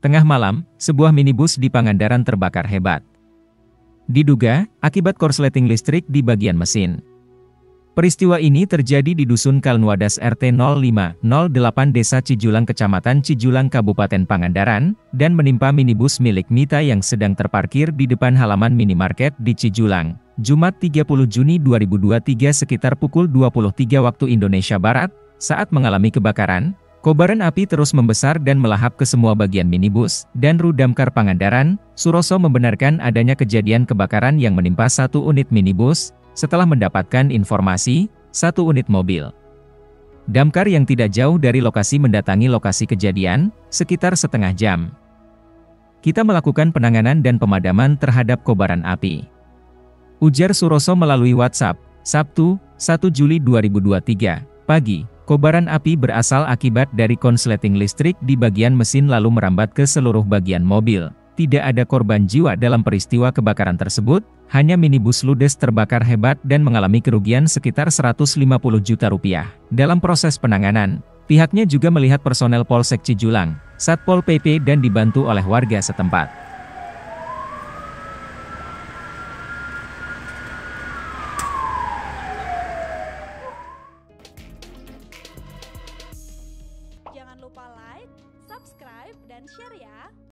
Tengah malam, sebuah minibus di Pangandaran terbakar hebat. Diduga, akibat korsleting listrik di bagian mesin. Peristiwa ini terjadi di Dusun Kalnuadas RT 0508 Desa Cijulang Kecamatan Cijulang Kabupaten Pangandaran, dan menimpa minibus milik Mita yang sedang terparkir di depan halaman minimarket di Cijulang, Jumat 30 Juni 2023 sekitar pukul 23 waktu Indonesia Barat. Saat mengalami kebakaran, kobaran api terus membesar dan melahap ke semua bagian minibus, dan Rut Damkar Pangandaran, Suroso membenarkan adanya kejadian kebakaran yang menimpa satu unit minibus, setelah mendapatkan informasi, satu unit mobil damkar yang tidak jauh dari lokasi mendatangi lokasi kejadian, sekitar setengah jam. Kita melakukan penanganan dan pemadaman terhadap kobaran api, ujar Suroso melalui WhatsApp, Sabtu, 1 Juli 2023, pagi. Kobaran api berasal akibat dari konsleting listrik di bagian mesin lalu merambat ke seluruh bagian mobil. Tidak ada korban jiwa dalam peristiwa kebakaran tersebut, hanya minibus ludes terbakar hebat dan mengalami kerugian sekitar 150 juta rupiah. Dalam proses penanganan, pihaknya juga melihat personel Polsek Cijulang, Satpol PP dan dibantu oleh warga setempat. Jangan lupa like, subscribe, dan share ya!